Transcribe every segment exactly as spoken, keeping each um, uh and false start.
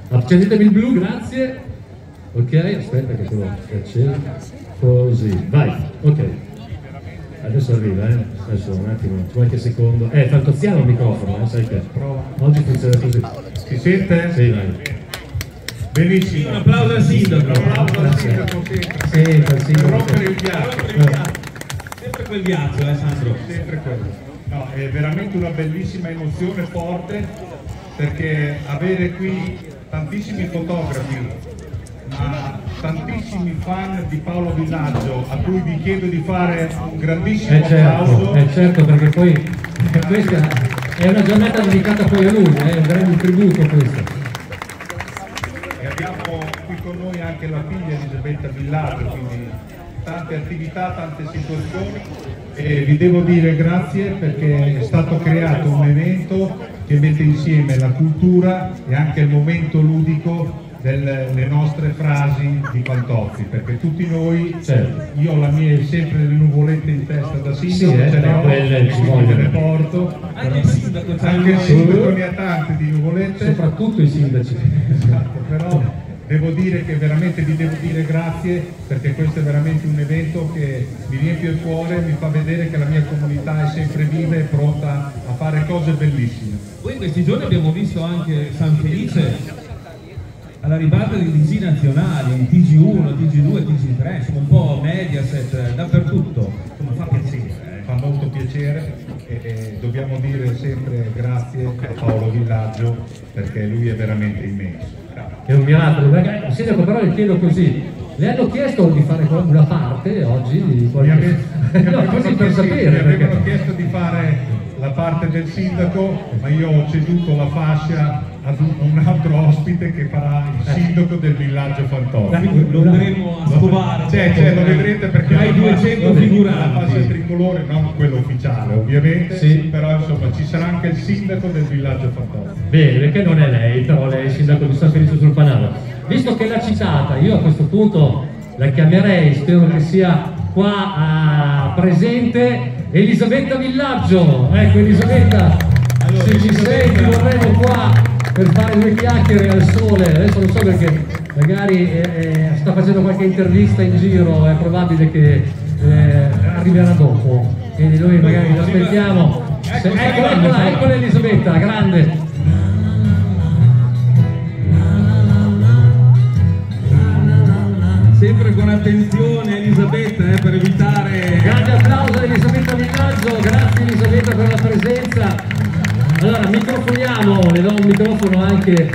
Accendetemi il blu, grazie. Ok, aspetta che te lo accendo. Così, vai, ok. Adesso arriva, eh. Adesso un attimo, qualche secondo. Eh, fantozziamo il microfono, eh, sai che. Oggi funziona così. Si sente? Sì, vai. Benissimo. Un applauso al sindaco. Un applauso al sindaco sempre. Sempre al sindaco. Rompere il ghiaccio. Sempre quel ghiaccio, eh Sandro? Sempre quello. No, è veramente una bellissima emozione forte, perché avere qui tantissimi fotografi, ma tantissimi fan di Paolo Villaggio, a cui vi chiedo di fare un grandissimo Eh certo, applauso. eh certo, perché poi questa è una giornata dedicata poi a lui, è eh, un grande tributo questo. E abbiamo qui con noi anche la figlia Elisabetta Villaggio, quindi tante attività, tante situazioni, e vi devo dire grazie perché è stato creato un evento che mette insieme la cultura e anche il momento ludico delle nostre frasi di Fantozzi, perché tutti noi, certo. Io ho la mia sempre le nuvolette in testa da sindaco, sì, eh, ce ne ho, quelle ci quindi vogliono. le porto, Anche il sindaco, anche il sindaco ne ha tante di nuvolette, soprattutto i sindaci. esatto, però devo dire che veramente vi devo dire grazie, perché questo è veramente un evento che mi riempie il cuore, mi fa vedere che la mia comunità è sempre viva e pronta a fare cose bellissime. Poi in questi giorni abbiamo visto anche San Felice alla ribalta dei T G nazionali, T G uno, T G due, T G tre, insomma un po' Mediaset, dappertutto, insomma fa piacere. Eh. Fa molto piacere e, e dobbiamo dire sempre grazie a Paolo Villaggio, perché lui è veramente immenso. È un miracolo, perché, sindaco, però le chiedo così, le hanno chiesto di fare una parte oggi di Mi, ave, mi, no, avevano così per chiesto, sapere, mi avevano perché... chiesto di fare la parte del sindaco, ma io ho ceduto la fascia ad un, un altro ospite che farà il sindaco del villaggio Fantozzi. Quindi lo andremo a scovare. Cioè, cioè, lo vedrete perché hai duecento la figuranti. fascia tricolore, non quello ufficiale ovviamente, sì. Però insomma ci sarà anche il sindaco del villaggio Fantozzi. Bene, perché non è lei, però lei è il sindaco di San Felice sul Panaro. Visto che l'ha citata, io a questo punto la chiamerei, spero che sia qua a presente, Elisabetta Villaggio. Ecco Elisabetta, allora, se ci sei ti vorremmo qua per fare due chiacchiere al sole. Adesso non so perché magari eh, sta facendo qualche intervista in giro, è probabile che eh, arriverà dopo, quindi noi magari l'aspettiamo. Ecco, Eccola, eccola, eccola Elisabetta, grande. Sempre con attenzione Elisabetta, eh, per evitare... Grande applauso a Elisabetta Villaggio, grazie Elisabetta per la presenza. Allora, microfoniamo, le do un microfono anche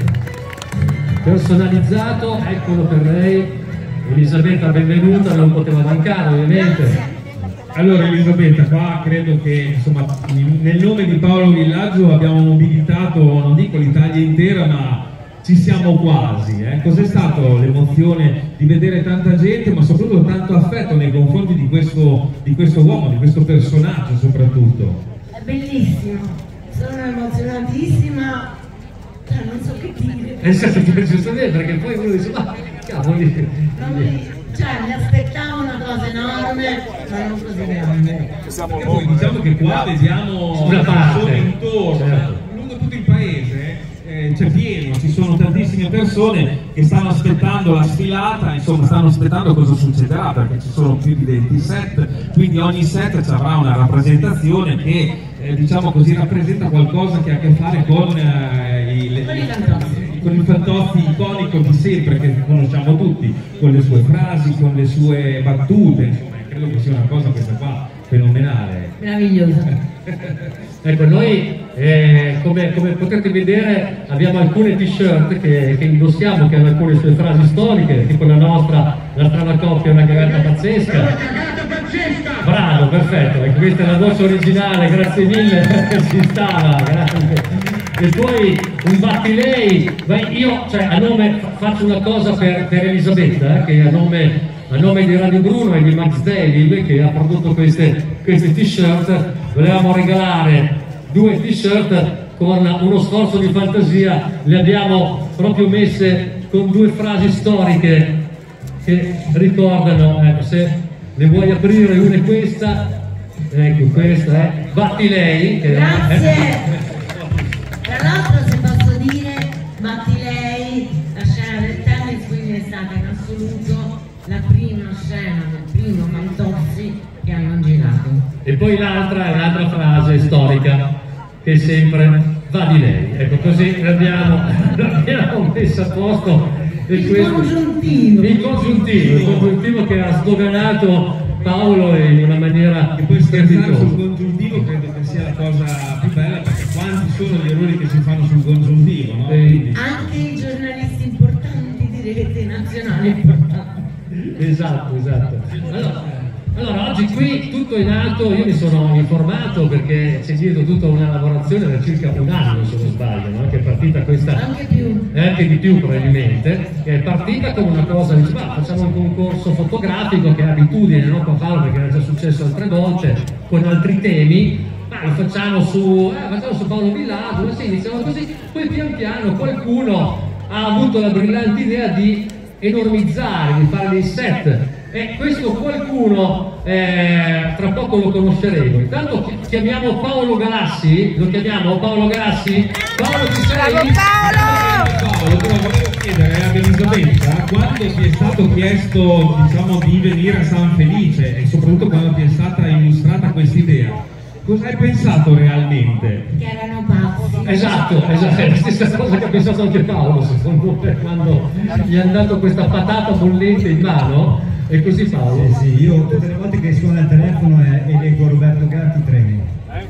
personalizzato, eccolo per lei. Elisabetta, benvenuta, non poteva mancare ovviamente. Allora Elisabetta, qua credo che insomma nel nome di Paolo Villaggio abbiamo mobilitato, non dico l'Italia intera, ma ci siamo quasi. Eh? Cos'è stato l'emozione di vedere tanta gente, ma soprattutto tanto affetto nei confronti di questo, di questo uomo, di questo personaggio soprattutto? È bellissimo, sono emozionatissima, cioè non so che dire. Eh sì, ti penso bene, perché poi uno dice, ma cavoli. Non mi, cioè mi aspettavo una cosa enorme, ma non così grande. Perché poi diciamo che qua vediamo una parte intorno, certo. lungo tutto il paese. Eh, c'è pieno, ci sono tantissime persone che stanno aspettando la sfilata, insomma stanno aspettando cosa succederà, perché ci sono più di venti set, quindi ogni set ci avrà una rappresentazione che eh, diciamo così rappresenta qualcosa che ha a che fare con, eh, il, Con i Fantozzi. con il Fantozzi iconico di sempre, che conosciamo tutti, con le sue frasi, con le sue battute, insomma credo che sia una cosa questa qua fenomenale. Meravigliosa. Ecco, noi eh, come, come potete vedere abbiamo alcune t-shirt che, che indossiamo, che hanno alcune sue frasi storiche, tipo la nostra, la strana coppia, una cagata pazzesca. Bravo, perfetto, ecco, questa è la voce originale, grazie mille, si stava, grande. E poi un battilei, io cioè, a nome, faccio una cosa per, per Elisabetta, eh, che a nome, a nome di Radio Bruno e di Max David, che ha prodotto queste, queste t-shirt, volevamo regalare due t-shirt con uno sforzo di fantasia, le abbiamo proprio messe con due frasi storiche che ricordano, ecco, se le vuoi aprire, una è questa, ecco questa è Battilei. Che Grazie! Tra l'altro, se posso dire, Battilei conosciuto la prima scena del primo Fantozzi che hanno girato. E poi l'altra è un'altra frase storica che sempre va di lei. Ecco, così l'abbiamo, l'abbiamo messa a posto. Il questo, congiuntivo. Il congiuntivo, il congiuntivo che ha sdoganato Paolo in una maniera e poi scherzare sul congiuntivo credo che sia la cosa più bella, perché quanti sono gli errori che si fanno sul congiuntivo, no? E... anche i giornalisti importanti di rete nazionale importanti. Esatto, esatto. Allora, allora, oggi qui tutto è nato, io mi sono informato perché c'è dietro tutta una lavorazione da circa un anno, se non sbaglio, no? Che è partita questa... Anche più. Eh, anche di più probabilmente, che è partita come una cosa, dice, ma facciamo un concorso fotografico che è abitudine, no? Qua farlo perché era già successo altre volte, con altri temi, ma lo facciamo su, eh, facciamo su Paolo Villaggio, sì, iniziamo così, poi pian piano qualcuno ha avuto la brillante idea di enormizzare, di fare dei set. E questo qualcuno eh, tra poco lo conosceremo. Intanto chiamiamo Paolo Galassi, lo chiamiamo Paolo Galassi? Paolo, ci sei? Bravo Paolo! Paolo, però volevo chiedere ad Elisabetta, quando ti è stato chiesto, diciamo, di venire a San Felice e soprattutto quando ti è stata illustrata questa idea, cosa hai pensato realmente? Che erano pazzi. Esatto, esatto, è la stessa cosa che ha pensato anche Paolo, secondo me, quando gli è andato questa patata bollente in mano. E così Paolo? Sì, sì, io tutte le volte che suona il telefono e, e leggo Roberto Gatti tremo.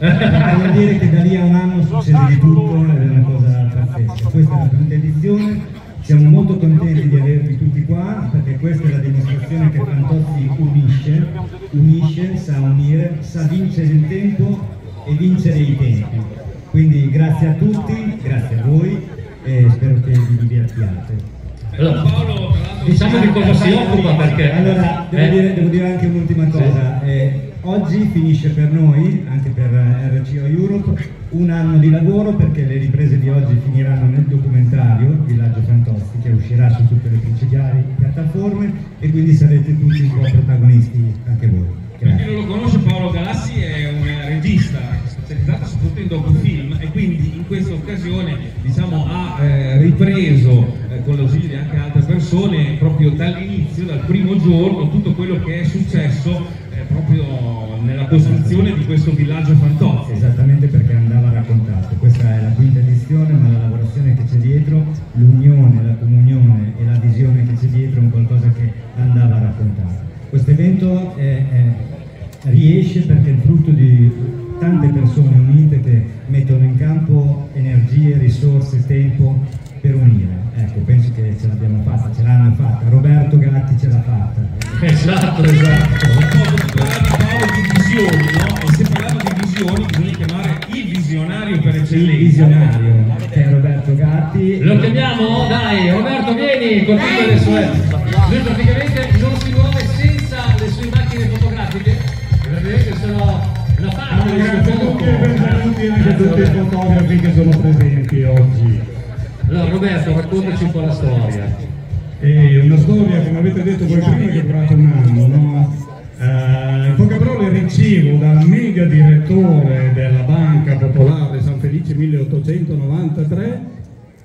Devo dire che da lì a un anno succede di tutto ed è una cosa pazzesca. Questa è la quinta edizione, siamo molto contenti di avervi tutti qua perché questa è la dimostrazione che Fantozzi unisce, unisce, sa unire, sa vincere il tempo e vincere i tempi. Quindi grazie a tutti, grazie a voi e spero che vi divertiate. Allora, diciamo di cosa si occupa perché... Allora, devo, eh? dire, devo dire anche un'ultima cosa. Sì. Eh, oggi finisce per noi, anche per R C O Europe, un anno di lavoro perché le riprese di oggi finiranno nel documentario Villaggio Fantozzi che uscirà su tutte le principali piattaforme e quindi sarete tutti un po' protagonisti anche voi. Per chi non lo conosce, Paolo Galassi è un regista specializzato soprattutto in docufilm e quindi in questa occasione, diciamo, ha eh, ripreso eh, con l'ausilio anche altre persone proprio dall'inizio, dal primo giorno, tutto quello che è successo eh, proprio nella costruzione di questo Villaggio Fantozzi. Esattamente, perché andava raccontato. Questa è la quinta edizione, ma la lavorazione che c'è dietro, l'unione, la comunione e la visione che c'è dietro è un qualcosa che andava raccontato. Questo evento è, è, riesce perché è il frutto di tante persone unite che mettono in campo energie, risorse, tempo per unire. Ecco, penso che ce l'abbiamo fatta, ce l'hanno fatta. Roberto Gatti ce l'ha fatta. Esatto, esatto. Parliamo di visioni, no? E se parliamo di visioni bisogna chiamare il visionario per eccellenza. Il visionario, che è Roberto Gatti. Lo chiamiamo? Dai, Roberto, vieni con tutte le sue... Lui praticamente non si muove senza le sue macchine fotografiche, praticamente sono una parte del suo tutti e benvenuti anche a tutti i fotografi che sono presenti oggi. Allora Roberto, raccontaci un po' la storia. È una storia, come avete detto voi prima, che è durata un anno, no? Eh, in poche parole ricevo dal mega direttore della Banca Popolare San Felice milleottocentonovantatré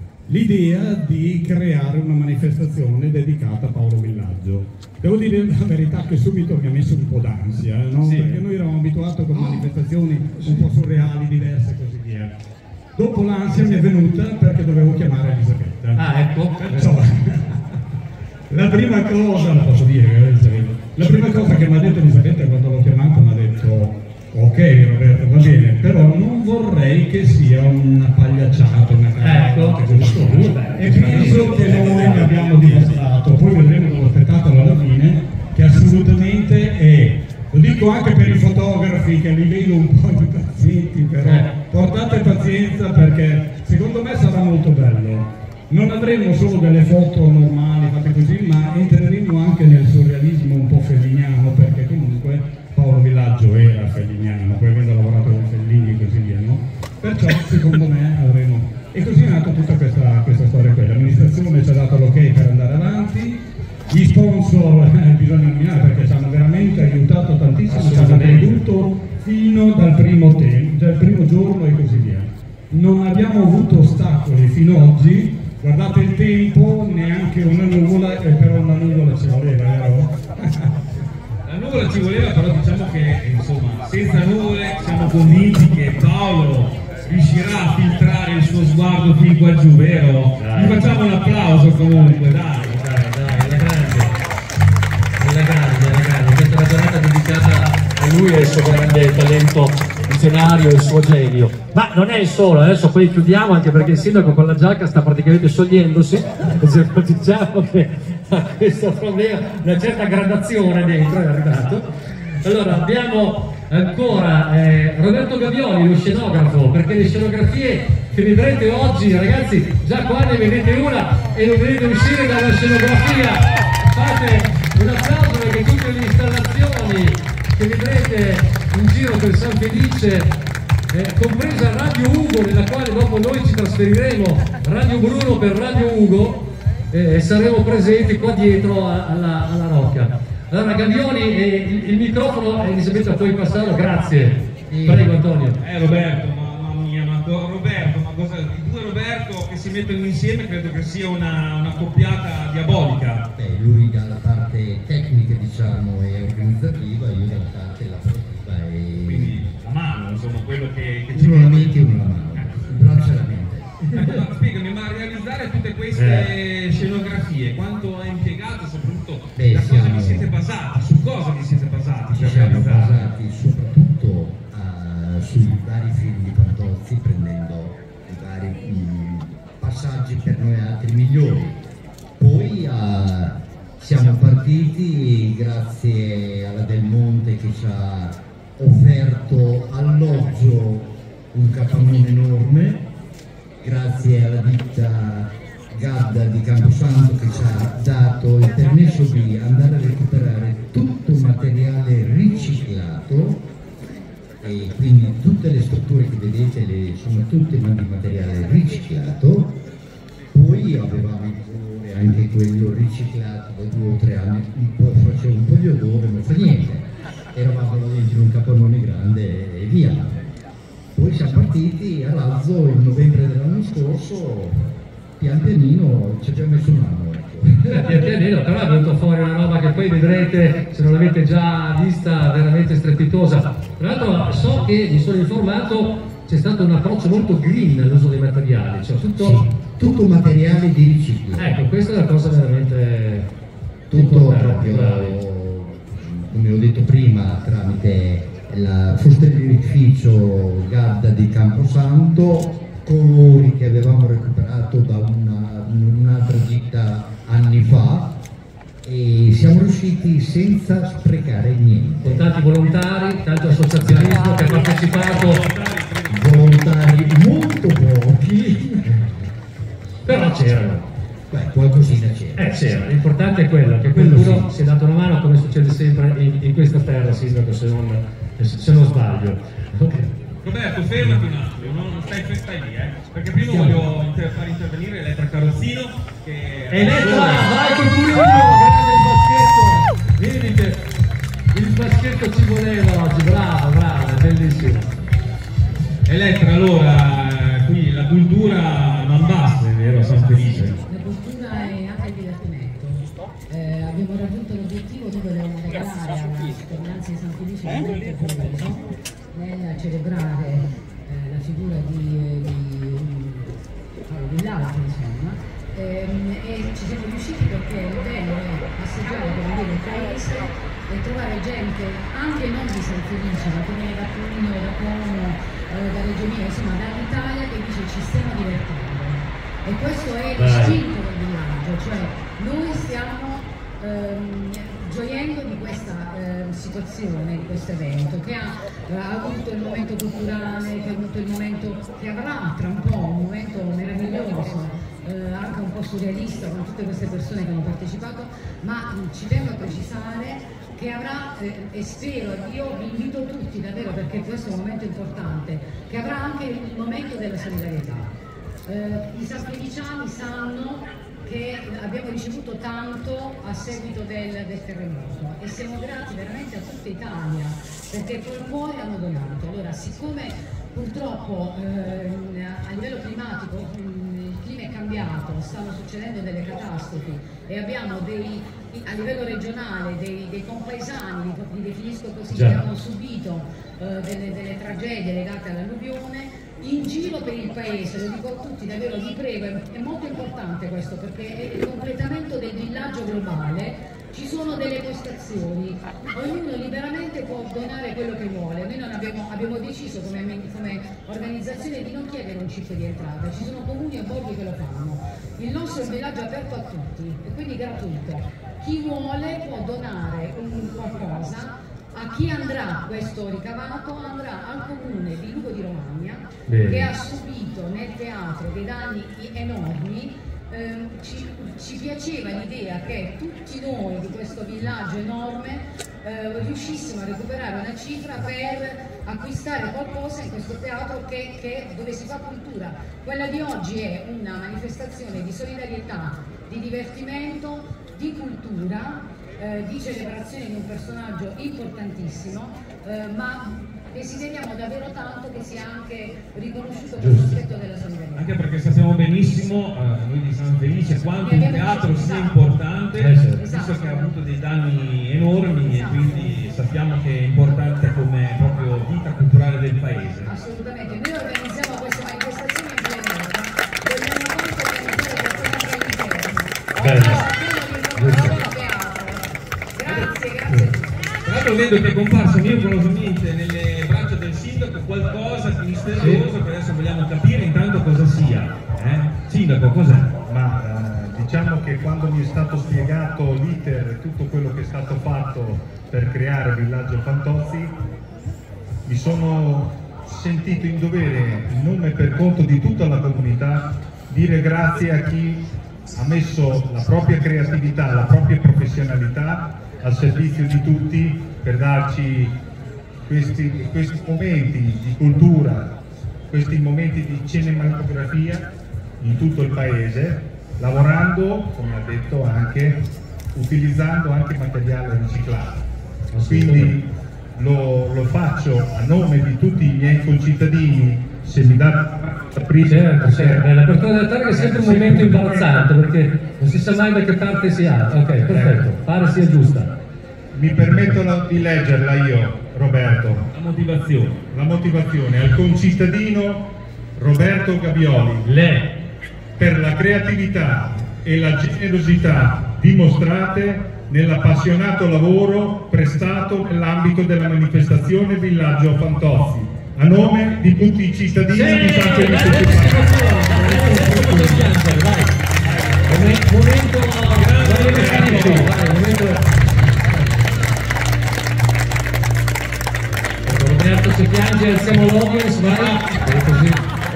l'idea di creare una manifestazione dedicata a Paolo Villaggio. Devo dire la verità che subito mi ha messo un po' d'ansia, no? Sì. Perché noi eravamo abituati con manifestazioni un po' surreali, diverse e così via. Dopo l'ansia mi è venuta perché dovevo chiamare Elisabetta. Ah, ecco. Perciò, la prima cosa, la posso dire, Elisabetta, la prima cosa che mi ha detto Elisabetta quando l'ho chiamata mi ha detto ok Roberto, va bene, però non vorrei che sia una pagliacciata, una cagata, ecco. E penso che noi ne abbiamo dimostrato, poi vedremo con lo spettacolo alla fine, che assolutamente è, lo dico anche per i fotografi che li vedo un po' impazienti, però portate pazienza perché secondo me sarà molto bello. Non avremo solo delle foto normali fatte così, ma entreremo anche nel surrealismo un po' felliniano, perché comunque Paolo Villaggio era felliniano, poi avendo lavorato con Fellini e così via, no? Perciò secondo me avremo... E così è nata tutta questa, questa storia qui. L'amministrazione ci ha dato l'ok per andare avanti, gli sponsor eh, bisogna nominare perché ci hanno veramente aiutato tantissimo, ci hanno creduto fino dal primo, tempo, dal primo giorno e così via. Non abbiamo avuto ostacoli fino ad oggi, guardate il tempo, neanche una nuvola, e però una nuvola ci voleva, vero? La nuvola ci voleva, però diciamo che insomma senza nuvole siamo convinti che Paolo riuscirà a filtrare il suo sguardo fin qua giù, vero? Dai. Gli facciamo un applauso comunque, dai. Dai, dai, alla grande, alla grande, alla grande. Questa è una giornata dedicata a lui e al suo grande talento visionario e il suo genio. Ma non è il solo, adesso poi chiudiamo anche perché il sindaco con la giacca sta praticamente sciogliendosi, diciamo che a questo problema una certa gradazione dentro è arrivato. Allora abbiamo ancora eh, Roberto Gavioli, lo scenografo, perché le scenografie che vedrete oggi, ragazzi, già qua ne vedete una e lo vedete uscire dalla scenografia. Fate un applauso perché tutte le installazioni che vedrete in giro per San Felice, eh, compresa Radio Ugo, nella quale dopo noi ci trasferiremo, Radio Bruno per Radio Ugo, e eh, saremo presenti qua dietro a, alla, alla Rocca. Allora Gavioli, eh, il, il microfono, Elisabetta, puoi passarlo? Grazie. Sì. Prego Antonio. Eh Roberto, mamma mia, ma Roberto, ma cosa, i due Roberto che si mettono insieme credo che sia una, una coppiata diabolica. Beh, lui dalla parte tecnica, diciamo, e organizzativa, io dalla parte lavorativa e... Quindi la mano, insomma, quello che, che ci uno la mente e uno la mano, il braccio e la mente. Ma spiegami, ma realizzare tutte queste eh. scenografie, quanto ha impiegato, soprattutto Beh, da siamo... cosa vi siete basati, su cosa vi siete basati Ci per siamo realizzare? basati soprattutto uh, sui vari film di Fantozzi, prendendo i vari um, passaggi per noi altri migliori. Poi uh, siamo partiti grazie alla Del Monte che ci ha offerto alloggio un capannone enorme, grazie alla ditta Gadda di Camposanto che ci ha dato il permesso di andare a recuperare tutto materiale riciclato, e quindi tutte le strutture che vedete le, sono tutte di materiale riciclato. Poi avevamo il colore anche quello riciclato da due o tre anni, un po' faceva un po' di odore, non fa niente, eravamo dentro un capannone grande e via. Poi siamo partiti a razzo il novembre dell'anno scorso, pian pianino ci abbiamo messo un anno. Ecco. Pian pianino, però è venuto fuori una roba che poi vedrete, se non l'avete già vista, veramente strepitosa. Tra l'altro so che, mi sono informato, c'è stato un approccio molto green all'uso dei materiali, cioè tutto... Sì, tutto materiale di riciclo. Ecco, questa è una cosa veramente... Tutto proprio, come ho detto prima, tramite la fustellificio Gadda di Camposanto, colori che avevamo recuperato da una, un'altra ditta anni fa, e siamo riusciti senza sprecare niente. Con tanti volontari, tanto associazionismo che ha partecipato. Volontari molto pochi, Però c'erano. beh, qualcosina c'era. Eh c'era, l'importante è quello, che qualcuno si è dato una mano, come succede sempre in, in questa terra, sindaco, se non, se non sbaglio. Okay. Roberto, fermati un attimo, non stai, stai lì, eh, perché prima voglio inter far intervenire Elettra Carrozzino che... Elettra, vai col pulino, grande il baschetto! Vedi che il baschetto ci voleva oggi, bravo, bravo, bellissimo. Elettra, allora, qui la cultura non basta, è vero, a San Felice? La cultura è anche il divertimento. Eh, abbiamo raggiunto l'obiettivo, noi volevamo regalare alla cittadinanza di San Felice un momento curioso nel celebrare eh, la figura di, di Paolo Villaggio, insomma, ehm, e ci siamo riusciti perché il bello è passeggiare per vedere il paese e trovare gente anche non di San Felice, ma che viene da Pugno, da Como, eh, da Reggio Emilia, insomma dall'Italia, che dice ci stiamo divertendo. E questo è l'istinto del villaggio, cioè noi stiamo ehm, gioiendo di questa eh, situazione, di questo evento, che ha, ha avuto il momento culturale, che ha avuto il momento, che avrà tra un po' un momento meraviglioso, eh, anche un po' surrealista con tutte queste persone che hanno partecipato, ma mh, ci tengo a precisare che avrà, eh, e spero, io vi invito tutti davvero perché questo è un momento importante, che avrà anche il momento della solidarietà. Eh, I sanfeliciani sanno che abbiamo ricevuto tanto a seguito del, del terremoto e siamo grati veramente a tutta Italia perché col cuore hanno donato. Allora, siccome purtroppo eh, a livello climatico mh, il clima è cambiato, stanno succedendo delle catastrofi e abbiamo dei, a livello regionale dei, dei compaesani, li definisco così, che hanno subito eh, delle, delle tragedie legate all'alluvione in giro per il paese. Lo dico a tutti, davvero vi prego, è molto importante questo perché è il completamento del villaggio globale. Ci sono delle postazioni, ognuno liberamente può donare quello che vuole. Noi non abbiamo, abbiamo deciso come, come organizzazione di non chiedere un chip di entrata, ci sono comuni e borghi che lo fanno. Il nostro è un villaggio aperto a tutti e quindi gratuito. Chi vuole può donare un qualcosa. A chi andrà questo ricavato andrà al comune di Lugo di Romagna. Bene. Che ha subito nel teatro dei danni enormi. Eh, ci, ci piaceva l'idea che tutti noi di questo villaggio enorme eh, riuscissimo a recuperare una cifra per acquistare qualcosa in questo teatro che, che, dove si fa cultura. Quella di oggi è una manifestazione di solidarietà, di divertimento, di cultura, eh, di celebrazione di un personaggio importantissimo, eh, ma desideriamo davvero tanto che sia anche riconosciuto questo aspetto della solidarietà. Anche perché sappiamo benissimo, eh, noi di San Felice, quanto il teatro sia importante, eh, certo. Visto esatto. che ha avuto dei danni enormi esatto. e quindi sappiamo che è importante come proprio vita culturale del paese. Assolutamente, noi organizziamo queste manifestazioni in pianeta, vogliamo molto organizzare qualcosa anche all'interno. Grazie, grazie. Tra l'altro vedo che è comparso miracolosamente nelle braccia del sindaco qualcosa di misterioso sì. che adesso vogliamo capire intanto cosa sia. Eh? Sindaco, cos'è? Ma eh, diciamo che quando mi è stato spiegato l'iter e tutto quello che è stato fatto per creare Villaggio Fantozzi, mi sono sentito in dovere, in nome e per conto di tutta la comunità, dire grazie a chi ha messo la propria creatività, la propria professionalità al servizio di tutti per darci questi, questi momenti di cultura, questi momenti di cinematografia in tutto il paese, lavorando, come ha detto, anche utilizzando anche materiale riciclato. Quindi lo, lo faccio a nome di tutti i miei concittadini. Se mi dà aprire, certo, certo. L'apertura della targa è sempre un momento imbarazzante perché non si sa mai da che parte si ha. Ok, perfetto, pare sia giusta. Mi permetto la, di leggerla io, Roberto. La motivazione. La motivazione al concittadino Roberto Gabioli. Le. Per la creatività e la generosità dimostrate nell'appassionato lavoro prestato nell'ambito della manifestazione Villaggio Fantozzi. A nome di tutti i cittadini sì, di San Felice di Momento, Roberto se piange alziamo l'audience, vai. Così.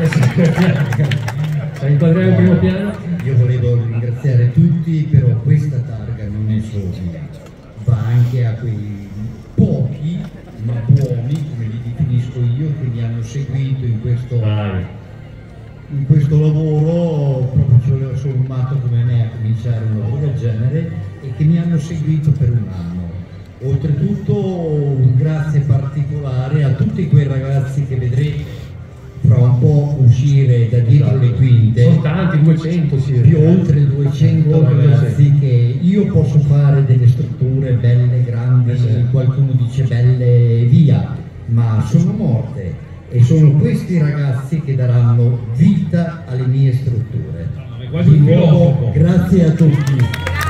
Inquadriamo il primo piano. Io volevo ringraziare tutti, però questa targa non è solo mia, va anche a quei pochi ma buoni, come li definisco io, che mi hanno seguito in questo, in questo lavoro, proprio sono un matto come me a cominciare un lavoro del genere, e che mi hanno seguito per un anno. Oltretutto un grazie particolare a tutti quei ragazzi che vedrete fra un po' uscire da dietro le quinte. Sono tanti, duecento circa. Più oltre duecento ragazzi che io posso fare delle strutture belle, grandi, qualcuno dice belle via, ma sono morte e sono questi ragazzi che daranno vita alle mie strutture. Di nuovo grazie a tutti.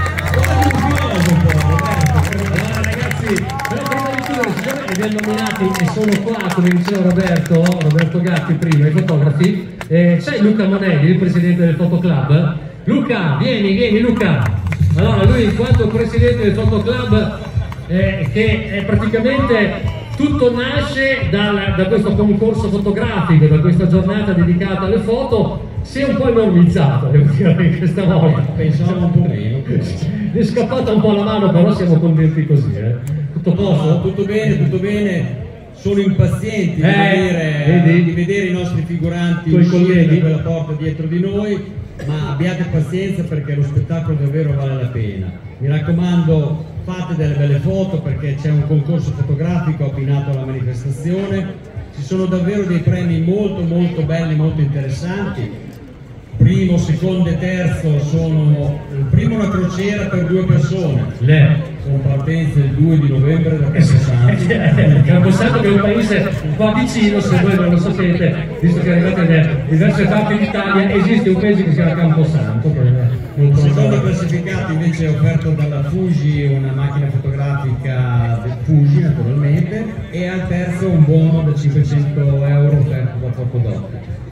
Allora ragazzi, però prima di chiudere, siccome li abbiamo nominati e sono qua, come diceva Roberto, Roberto Gatti prima, i fotografi, eh, c'è Luca Monelli, il presidente del Fotoclub. Luca, vieni, vieni Luca. Allora lui in quanto presidente del Fotoclub, eh, che è praticamente tutto nasce dal, da questo concorso fotografico, da questa giornata dedicata alle foto, si è un po' enormizzato, devo dire, questa volta. Pensavo un po' meno. È scappata un po' la mano, però siamo contenti così. Eh. Tutto a posto? No, tutto bene, tutto bene. Sono impazienti di, eh, vedere, di vedere i nostri figuranti uscire da quella porta dietro di noi, ma abbiate pazienza perché lo spettacolo davvero vale la pena. Mi raccomando, fate delle belle foto perché c'è un concorso fotografico abbinato alla manifestazione. Ci sono davvero dei premi molto molto belli, molto interessanti. primo, secondo e terzo sono il primo una crociera per due persone. Le. Sono partenze il due di novembre da Camposanto. Camposanto che è un paese qua vicino, se voi non lo sapete, visto che arrivate da diverse parti d'Italia, esiste un paese che si chiama Camposanto. Il secondo classificato invece è offerto dalla Fuji, una macchina fotografica del Fuji naturalmente, e al terzo un buono da cinquecento euro offerto da Fotodoc.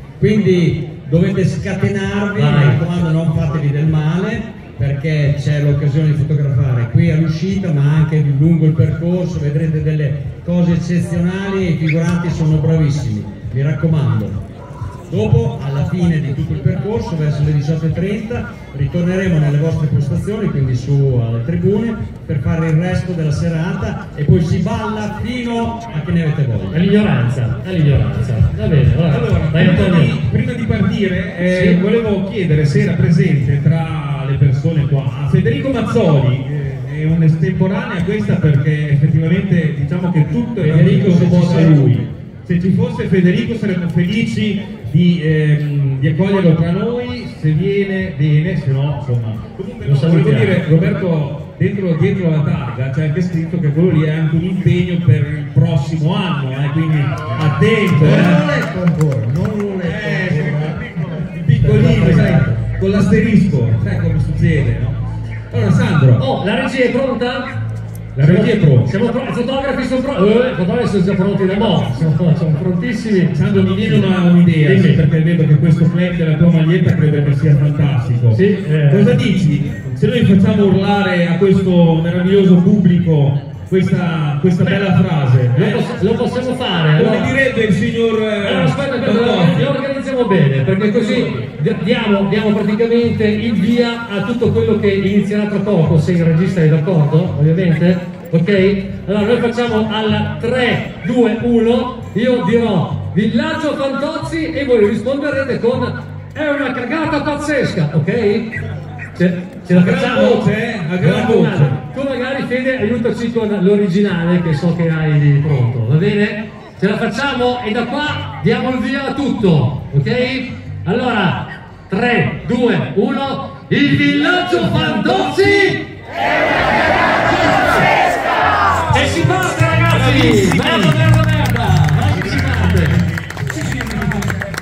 Quindi dovete scatenarvi, mi raccomando non fatevi del male, perché c'è l'occasione di fotografare qui all'uscita ma anche lungo il percorso, vedrete delle cose eccezionali e i figuranti sono bravissimi, mi raccomando. Dopo, alla fine di tutto il percorso, verso le diciotto e trenta, ritorneremo nelle vostre postazioni, quindi su alle tribune, per fare il resto della serata e poi si balla fino a che ne avete voglia. All'ignoranza, all'ignoranza. Va bene, allora, allora dai, prima, di, prima di partire, eh, sì. volevo chiedere se era presente tra le persone qua Federico Mazzoli, eh, è un'estemporanea questa perché effettivamente diciamo che tutto è Federico sottoposto a lui. Se ci fosse Federico saremmo felici di, ehm, di accoglierlo tra noi, se viene bene, se no insomma. Comunque no, volevo dire, Roberto, dentro, dietro la targa c'è anche scritto che quello lì è anche un impegno per il prossimo anno, eh, quindi attento. Non eh. lo letto ancora, non lo letto eh, ancora. Piccolino, sai, con l'asterisco, sai come succede, no? Allora Sandro. Oh, la regia è pronta? La regia è pronta. Siamo pronti, i fotografi sono pronti, eh, i fotografi sono già pronti da mo', sono, sono prontissimi. Sandro, mi viene un'idea, sì, perché vedo che questo flag della tua maglietta credo che sia fantastico. Sì, eh. Cosa dici? Se noi facciamo urlare a questo meraviglioso pubblico questa, questa bella frase, lo, eh? poss lo possiamo fare. Come allora, direbbe il signor eh, allora aspetta, aspetta, lo organizziamo bene, perché così diamo, diamo praticamente il via a tutto quello che inizierà tra poco, se il regista è d'accordo, ovviamente, ok? Allora noi facciamo al tre, due, uno, io dirò Villaggio Fantozzi e voi risponderete con è una cagata pazzesca, ok? Ce, ce la facciamo? Voce, a gran voce. Tu magari Fede aiutaci con l'originale che so che hai lì pronto, va bene? Ce la facciamo e da qua diamo il via a tutto, ok? Allora, tre, due, uno, il Villaggio Fantozzi è una cagata pazzesca! E si parte ragazzi!